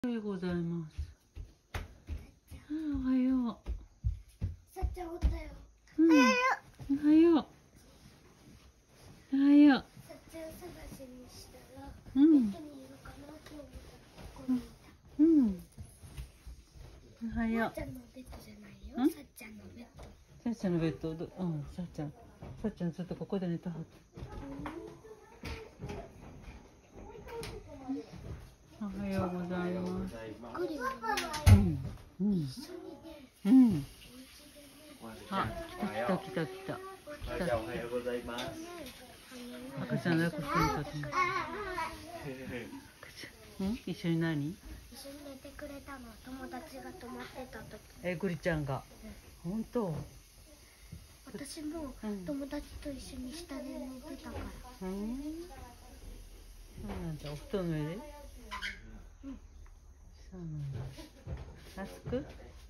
おはようございます。おはよう。 さっちゃんおったよ。 おはよう。おはよう。おはよう。 さっちゃん探しにしたら、 うん。 ベッドにいるかなと思ったらここにいた。 うん。おはよう。 さっちゃんのベッドじゃないよ。さっちゃんのベッド。 さっちゃんのベッド、さっちゃん。さっちゃんずっとここで寝たはず。おはようございます。 グリはうん。うん。うん。あ、来た。 おはようございます。 赤ちゃん抱っこしてみたと思う。一緒に何？ 一緒に寝てくれたの。友達が泊まってた時。 グリちゃんが。本当？ 私も友達と一緒に下で寝てたから。 そうなんだ。お布団の上で？そうなんだ。暑く？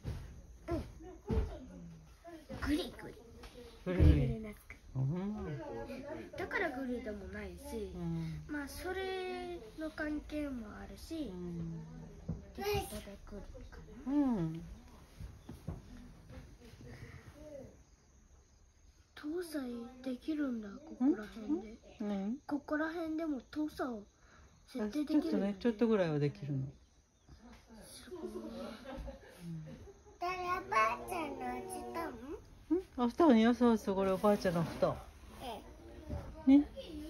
グリぐるぐる。 なく。 ほんま。 だからグリでもないし、まあそれの関係もあるし、ってことでグリかな。搭載できるんだ、ここら辺で。ここら辺でも搭載を設定できるんだね。 ちょっとぐらいはできるの。 誰おばあちゃんのお布団？ お布団よ、そうこれおばあちゃんのお布団。ね。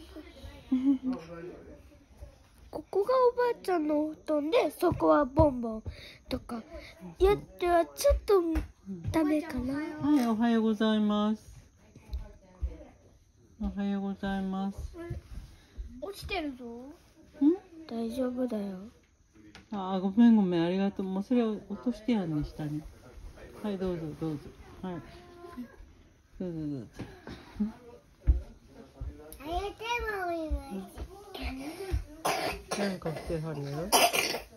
ここがおばあちゃんのお布団で、そこはボンボンとかやってはちょっとダメかな。 はい、おはようございます。おはようございます。 落ちてるぞ。大丈夫だよ。 ごめん、ありがとう。もうそれを落としてやんね、下に。はい、どうぞ。はい。どうぞ。何かしてはるやろ。